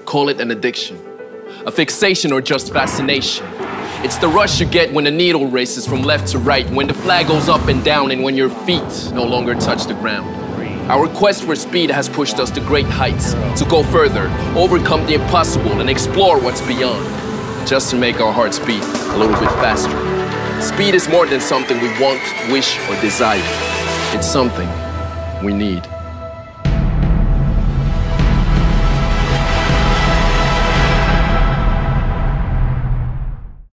Call it an addiction, a fixation, or just fascination. It's the rush you get when the needle races from left to right, when the flag goes up and down, and when your feet no longer touch the ground. Our quest for speed has pushed us to great heights, to go further, overcome the impossible, and explore what's beyond, just to make our hearts beat a little bit faster. Speed is more than something we want, wish, or desire. It's something we need.